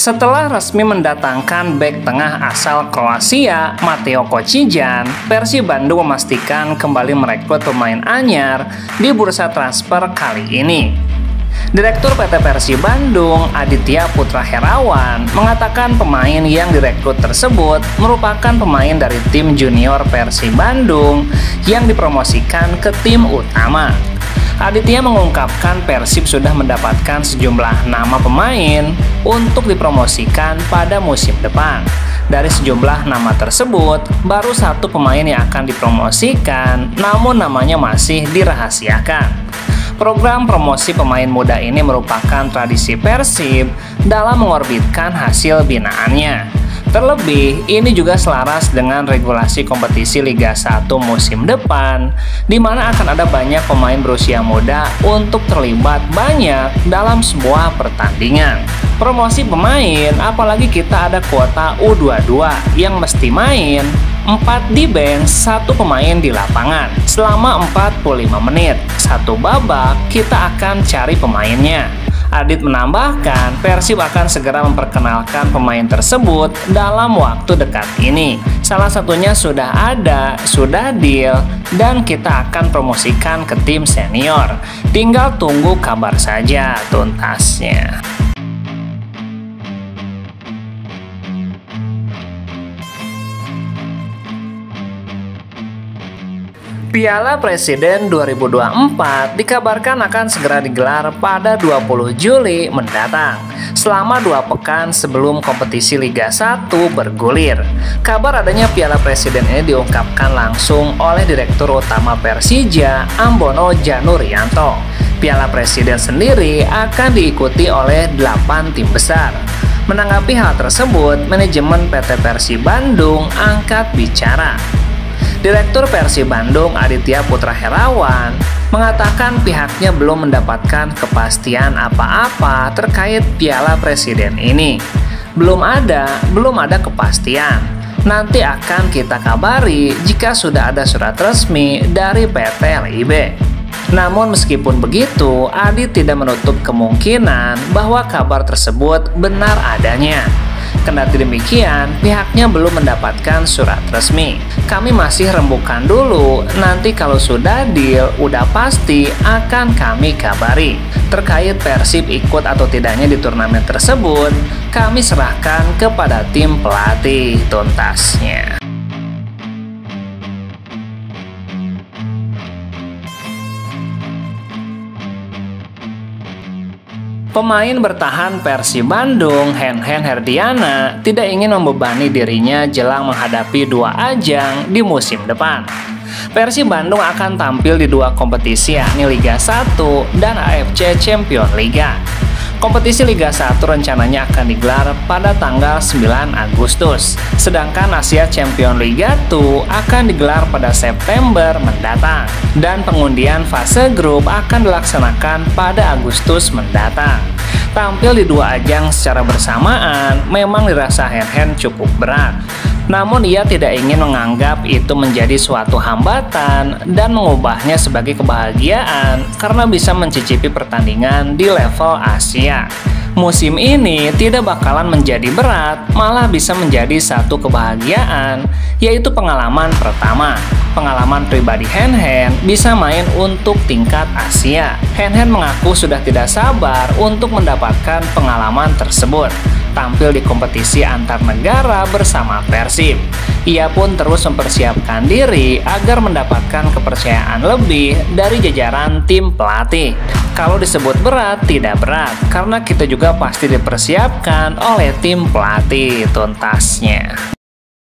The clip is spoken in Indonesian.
Setelah resmi mendatangkan bek tengah asal Kroasia, Mateo Kocijan, Persib Bandung memastikan kembali merekrut pemain anyar di bursa transfer kali ini. Direktur PT Persib Bandung, Aditya Putra Herawan, mengatakan pemain yang direkrut tersebut merupakan pemain dari tim junior Persib Bandung yang dipromosikan ke tim utama. Aditya mengungkapkan Persib sudah mendapatkan sejumlah nama pemain untuk dipromosikan pada musim depan. Dari sejumlah nama tersebut, baru satu pemain yang akan dipromosikan, namun namanya masih dirahasiakan. Program promosi pemain muda ini merupakan tradisi Persib dalam mengorbitkan hasil binaannya. Terlebih, ini juga selaras dengan regulasi kompetisi Liga 1 musim depan, di mana akan ada banyak pemain berusia muda untuk terlibat banyak dalam sebuah pertandingan. Promosi pemain, apalagi kita ada kuota U22 yang mesti main 4 di bench, 1 pemain di lapangan selama 45 menit. Satu babak, kita akan cari pemainnya. Adit menambahkan, Persib akan segera memperkenalkan pemain tersebut dalam waktu dekat ini. Salah satunya sudah ada, sudah deal, dan kita akan promosikan ke tim senior. Tinggal tunggu kabar saja tuntasnya. Piala Presiden 2024 dikabarkan akan segera digelar pada 20 Juli mendatang, selama 2 pekan sebelum kompetisi Liga 1 bergulir. Kabar adanya Piala Presiden ini diungkapkan langsung oleh Direktur Utama Persija, Ambono Janurianto. Piala Presiden sendiri akan diikuti oleh 8 tim besar. Menanggapi hal tersebut, manajemen PT Persib Bandung angkat bicara. Direktur Persib Bandung Aditya Putra Herawan mengatakan pihaknya belum mendapatkan kepastian apa-apa terkait Piala Presiden ini. Belum ada kepastian. Nanti akan kita kabari jika sudah ada surat resmi dari PT LIB. Namun meskipun begitu, Adit tidak menutup kemungkinan bahwa kabar tersebut benar adanya. Kendati demikian, pihaknya belum mendapatkan surat resmi. Kami masih rembukan dulu, nanti kalau sudah deal, udah pasti akan kami kabari. Terkait Persib ikut atau tidaknya di turnamen tersebut, kami serahkan kepada tim pelatih tuntasnya. Pemain bertahan Persib Bandung, Henhen Herdiana, tidak ingin membebani dirinya jelang menghadapi 2 ajang di musim depan. Persib Bandung akan tampil di 2 kompetisi, yakni Liga 1 dan AFC Champions Liga. Kompetisi Liga 1 rencananya akan digelar pada tanggal 9 Agustus, sedangkan Asia Champions Liga 2 akan digelar pada September mendatang, dan pengundian fase grup akan dilaksanakan pada Agustus mendatang. Tampil di 2 ajang secara bersamaan memang dirasa Henhen cukup berat. Namun ia tidak ingin menganggap itu menjadi suatu hambatan dan mengubahnya sebagai kebahagiaan karena bisa mencicipi pertandingan di level Asia. Musim ini tidak bakalan menjadi berat, malah bisa menjadi satu kebahagiaan, yaitu pengalaman pertama. Pengalaman pribadi Henhen bisa main untuk tingkat Asia. Henhen mengaku sudah tidak sabar untuk mendapatkan pengalaman tersebut. Tampil di kompetisi antar negara bersama Persib. Ia pun terus mempersiapkan diri agar mendapatkan kepercayaan lebih dari jajaran tim pelatih. Kalau disebut berat, tidak berat, karena kita juga pasti dipersiapkan oleh tim pelatih tuntasnya.